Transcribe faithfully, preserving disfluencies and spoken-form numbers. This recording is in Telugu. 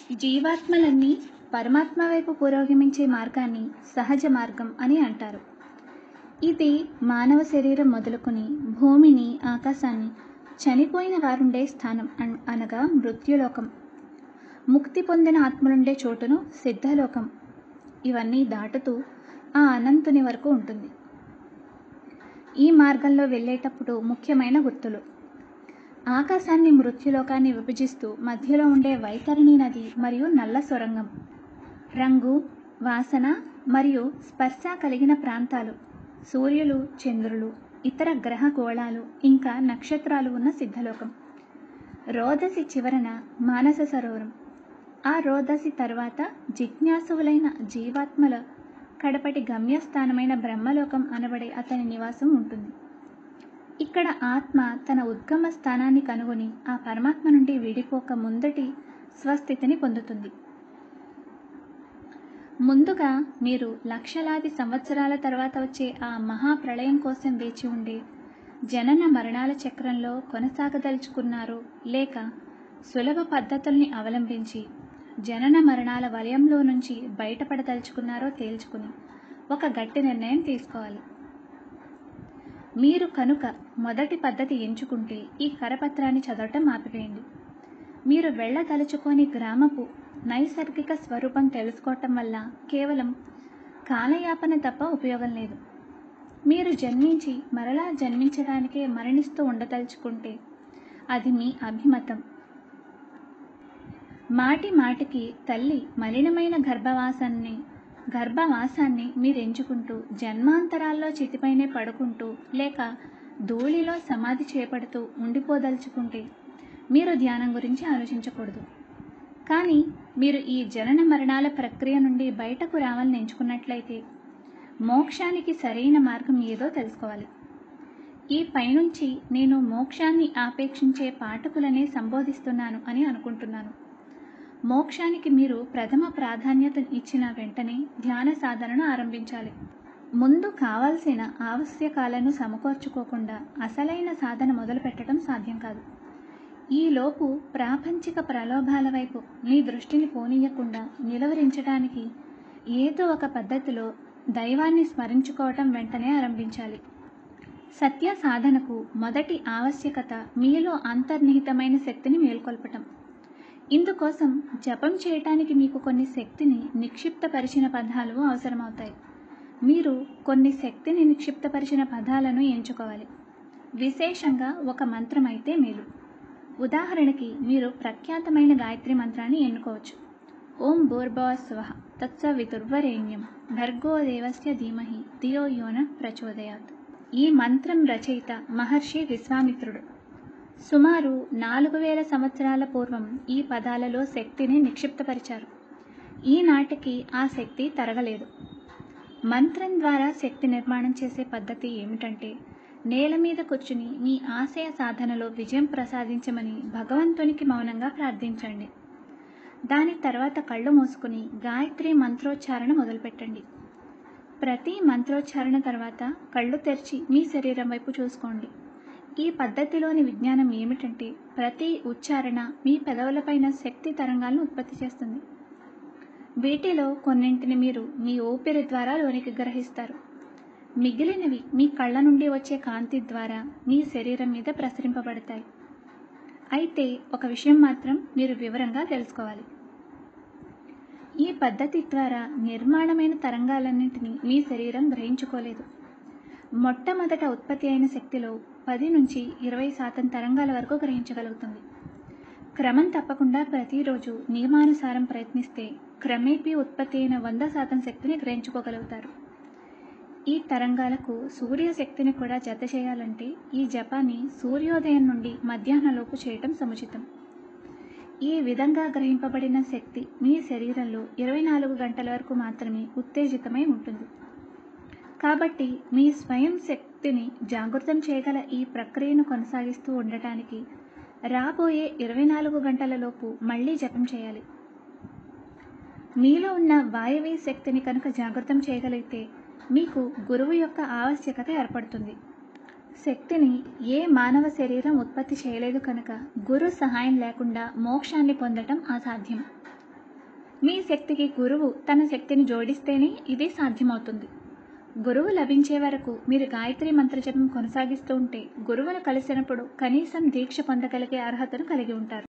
జీవాత్మలన్నీ పరమాత్మ వైపు పురోగమించే మార్గాన్ని సహజ మార్గం అని అంటారు. ఇది మానవ శరీరం మొదలుకొని భూమిని, ఆకాశాన్ని, చనిపోయిన వారుండే స్థానం అన్- అనగా మృత్యులోకం, ముక్తి పొందిన ఆత్మలుండే చోటును సిద్ధలోకం, ఇవన్నీ దాటుతూ ఆ అనంతుని వరకు ఉంటుంది. ఈ మార్గంలో వెళ్ళేటప్పుడు ముఖ్యమైన గుర్తులు: ఆకాశాన్ని, మృత్యులోకాన్ని విభజిస్తూ మధ్యలో ఉండే వైతరణి నది మరియు నల్ల సొరంగం, రంగు, వాసన మరియు స్పర్శ కలిగిన ప్రాంతాలు, సూర్యులు, చంద్రులు, ఇతర గ్రహ గోళాలు ఇంకా నక్షత్రాలు ఉన్న సిద్ధలోకం, రోదసి చివరన మానస సరోవరం, ఆ రోదసి తర్వాత జిజ్ఞాసువులైన జీవాత్మల కడపటి గమ్యస్థానమైన బ్రహ్మలోకం అనబడే అతని నివాసం ఉంటుంది. ఇక్కడ ఆత్మ తన ఉద్గమ స్థానాన్ని కనుగొని ఆ పరమాత్మ నుండి విడిపోక ముందటి స్వస్థితిని పొందుతుంది. ముందుగా మీరు లక్షలాది సంవత్సరాల తర్వాత వచ్చే ఆ మహాప్రళయం కోసం వేచి ఉండే జనన మరణాల చక్రంలో కొనసాగదలుచుకున్నారో లేక సులభ పద్ధతుల్ని అవలంబించి జనన మరణాల వలయంలో నుంచి బయటపడదలుచుకున్నారో తేల్చుకుని ఒక గట్టి నిర్ణయం తీసుకోవాలి. మీరు కనుక మొదటి పద్ధతి ఎంచుకుంటే ఈ కరపత్రాన్ని చదవటం ఆపివేయండి. మీరు వెళ్ళదలుచుకొని గ్రామపు నైసర్గిక స్వరూపం తెలుసుకోవటం వల్ల కేవలం కాలయాపన తప్ప ఉపయోగం లేదు. మీరు జన్మించి మరలా జన్మించడానికే మరణిస్తూ ఉండదలుచుకుంటే అది మీ అభిమతం. మాటి మాటికి తల్లి మలినమైన గర్భవాసాన్ని గర్భవాసాన్ని మీరు ఎంచుకుంటూ జన్మాంతరాల్లో చితిపైనే పడుకుంటూ లేక ధూళిలో సమాధి చేపడుతూ ఉండిపోదలుచుకుంటే మీరు ధ్యానం గురించి ఆలోచించకూడదు. కానీ మీరు ఈ జనన మరణాల ప్రక్రియ నుండి బయటకు రావాలని ఎంచుకున్నట్లయితే మోక్షానికి సరైన మార్గం ఏదో తెలుసుకోవాలి. ఈ పైనుంచి నేను మోక్షాన్ని ఆపేక్షించే పాఠకులనే సంబోధిస్తున్నాను అని అనుకుంటున్నాను. మోక్షానికి మీరు ప్రథమ ప్రాధాన్యత ఇచ్చిన వెంటనే ధ్యాన సాధనను ఆరంభించాలి. ముందు కావాల్సిన ఆవశ్యకాలను సమకూర్చుకోకుండా అసలైన సాధన మొదలు పెట్టడం సాధ్యం కాదు. ఈలోపు ప్రాపంచిక ప్రలోభాల వైపు మీ దృష్టిని పోనీయకుండా నిలువరించడానికి ఏదో ఒక పద్ధతిలో దైవాన్ని స్మరించుకోవటం వెంటనే ఆరంభించాలి. సత్య సాధనకు మొదటి ఆవశ్యకత మీలో అంతర్నిహితమైన శక్తిని మేల్కొల్పటం. ఇందుకోసం జపం చేయటానికి మీకు కొన్ని శక్తిని నిక్షిప్తపరిచిన పదాలు అవసరమవుతాయి. మీరు కొన్ని శక్తిని నిక్షిప్తపరిచిన పదాలను ఎంచుకోవాలి. విశేషంగా ఒక మంత్రం అయితే మేలు. ఉదాహరణకి మీరు ప్రఖ్యాతమైన గాయత్రి మంత్రాన్ని ఎన్నుకోవచ్చు. ఓం భూర్భువః స్వః తత్సవితుర్వరేణ్యం భర్గో దేవస్య ధీమహి ధియో యో నః ప్రచోదయాత్. ఈ మంత్రం రచయిత మహర్షి విశ్వామిత్రుడు. సుమారు నాలుగు వేల సంవత్సరాల పూర్వం ఈ పదాలలో శక్తిని నిక్షిప్తపరిచారు. ఈనాటికి ఆ శక్తి తరగలేదు. మంత్రం ద్వారా శక్తి నిర్మాణం చేసే పద్ధతి ఏమిటంటే నేల మీద కూర్చుని మీ ఆశయ సాధనలో విజయం ప్రసాదించమని భగవంతునికి మౌనంగా ప్రార్థించండి. దాని తర్వాత కళ్ళు మూసుకుని గాయత్రి మంత్రోచ్చారణ మొదలుపెట్టండి. ప్రతి మంత్రోచ్చారణ తర్వాత కళ్ళు తెరిచి మీ శరీరం వైపు చూసుకోండి. ఈ పద్ధతిలోని విజ్ఞానం ఏమిటంటే ప్రతి ఉచ్చారణ మీ పెదవులపైన శక్తి తరంగాలను ఉత్పత్తి చేస్తుంది. వీటిలో కొన్నింటిని మీరు మీ ఊపిరి ద్వారా లోనికి గ్రహిస్తారు. మిగిలినవి మీ కళ్ళ నుండి వచ్చే కాంతి ద్వారా మీ శరీరం మీద ప్రసరింపబడతాయి. అయితే ఒక విషయం మాత్రం మీరు వివరంగా తెలుసుకోవాలి. ఈ పద్ధతి ద్వారా నిర్మాణమైన తరంగాలన్నింటినీ మీ శరీరం గ్రహించుకోలేదు. మొట్టమొదట ఉత్పత్తి అయిన శక్తిలో పది నుంచి ఇరవై శాతం తరంగాల వరకు గ్రహించగలుగుతుంది. క్రమం తప్పకుండా ప్రతిరోజు నియమానుసారం ప్రయత్నిస్తే క్రమేపీ ఉత్పత్తి అయిన వంద శాతం శక్తిని గ్రహించుకోగలుగుతారు. ఈ తరంగాలకు సూర్యశక్తిని కూడా జత చేయాలంటే ఈ జపాన్ని సూర్యోదయం నుండి మధ్యాహ్నలోపు చేయటం సముచితం. ఈ విధంగా గ్రహింపబడిన శక్తి మీ శరీరంలో ఇరవై నాలుగు గంటల వరకు మాత్రమే ఉత్తేజితమై ఉంటుంది. కాబట్టి మీ స్వయం శక్తిని జాగృతం చేయగల ఈ ప్రక్రియను కొనసాగిస్తూ ఉండటానికి రాబోయే ఇరవై నాలుగు గంటలలోపు మళ్ళీ జపం చేయాలి. మీలో ఉన్న వాయవీ శక్తిని కనుక జాగృతం చేయగలిగితే మీకు గురువు యొక్క ఆవశ్యకత ఏర్పడుతుంది. శక్తిని ఏ మానవ శరీరం ఉత్పత్తి చేయలేదు కనుక గురు సహాయం లేకుండా మోక్షాన్ని పొందటం అసాధ్యం. మీ శక్తికి గురువు తన శక్తిని జోడిస్తేనే ఇది సాధ్యమవుతుంది. గురువు లభించే వరకు మీరు గాయత్రి మంత్రజపం కొనసాగిస్తూ ఉంటే గురువును కలిసినప్పుడు కనీసం దీక్ష పొందగలిగే అర్హతను కలిగి ఉంటారు.